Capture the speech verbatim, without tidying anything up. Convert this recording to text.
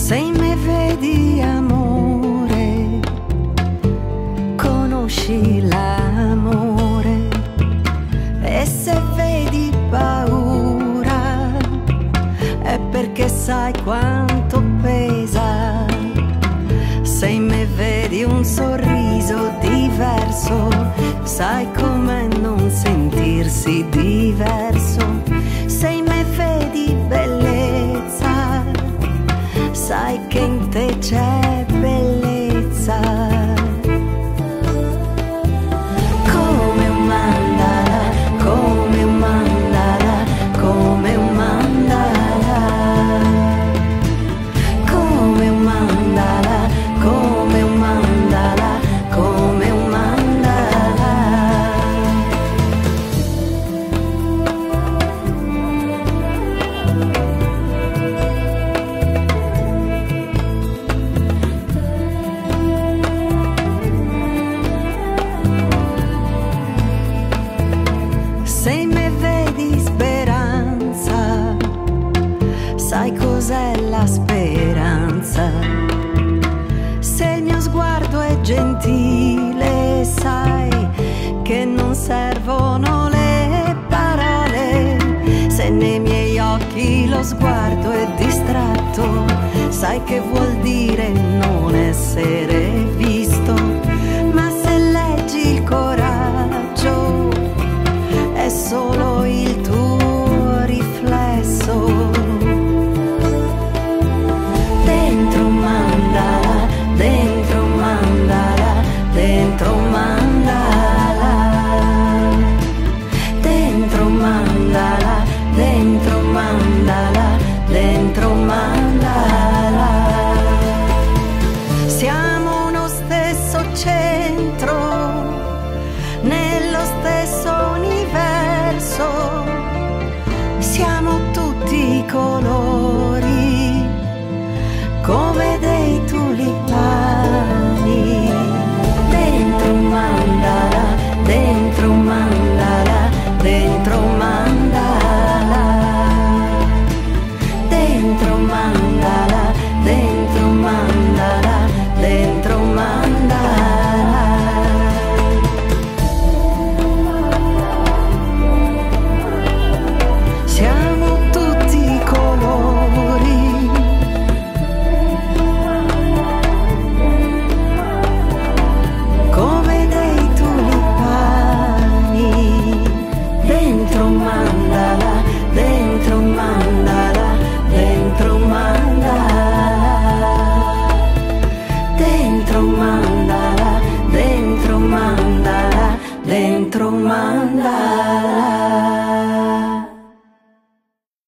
Se me vedi amore, conosci l'amore, e se vedi paura è perché sai quanto pesa. Se me vedi un sorriso diverso, sai come non sentirsi diverso. Se me vedi bellezza, sai che in te c'è bellezza. Come un mandala, come un mandala, come un mandala, come un mandala, come un mandala, come un mandala. Se me vedi speranza, sai cos'è la speranza. Se il mio sguardo è gentile, sai che non servono le parole. Se nei miei occhi lo sguardo è distratto, sai che vuol dire non essere visto. Ma se leggi il coraggio, è solo il tuo riflesso. Dentro un mandala, dentro un mandala, dentro un mandala, dentro un mandala, dentro un mandala, dentro un mandala. Siamo uno stesso centro, nello stesso universo, siamo tutti colori come dei tulipani. Dentro un mandala, dentro un mandala, dentro un mandala, dentro un mandala, dentro un mandala, dentro un mandala. Siamo tutti colori come dei tulipani. Dentro un mandala, dentro un mandala, dentro un mandala, dentro un mandala, dentro un mandala, dentro un mandala.